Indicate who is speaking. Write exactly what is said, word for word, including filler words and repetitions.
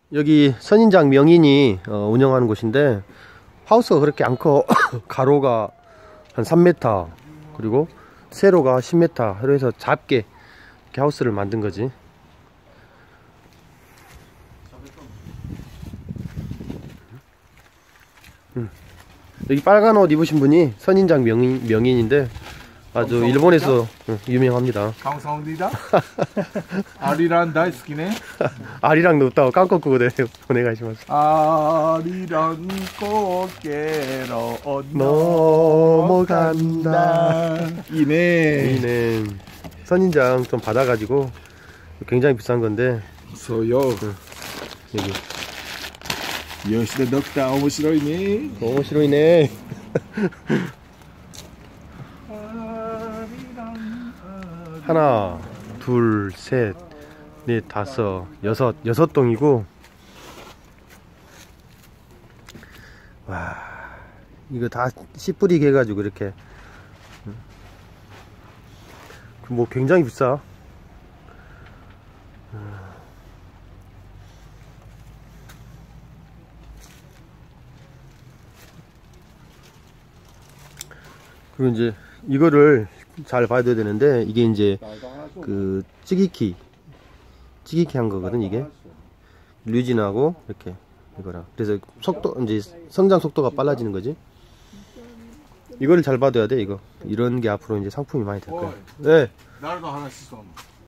Speaker 1: 여기 선인장 명인이 어, 운영하는 곳인데 하우스가 그렇게 안 커. 가로가 한 삼 미터 그리고 세로가 십 미터 그래서 작게 이렇게 하우스를 만든 거지. 음. 여기 빨간 옷 입으신 분이 선인장 명인, 명인인데 아주 일본에서 응, 유명합니다.
Speaker 2: 감사합니다. 아리랑 다이스키네.
Speaker 1: 아리랑 넣었다고 깡꺼꾸고 보내가시면서.
Speaker 2: 아리랑 꽃게로
Speaker 1: 넘어간다.
Speaker 2: 이네.
Speaker 1: 이네. 선인장 좀 받아가지고 굉장히 비싼 건데.
Speaker 2: 소요.
Speaker 1: 응. 여기.
Speaker 2: 요시다 덕다 오모시로이네.
Speaker 1: 오모시로이네. 하나, 둘, 셋, 넷, 다섯, 여섯, 여섯 동이고. 와, 이거 다 씨 뿌리게 해가지고 이렇게. 뭐 굉장히 비싸. 그리고 이제 이거를 잘 봐야 되는데 이게 이제 그 찌기키 찌기키 한 거거든. 이게 류진하고 이렇게 이거랑 그래서 속도 이제 성장 속도가 빨라지는 거지. 이거를 잘 받아야 돼. 이거 이런 게 앞으로 이제 상품이 많이 될 거야. 네.
Speaker 2: 나도 하나씩 써.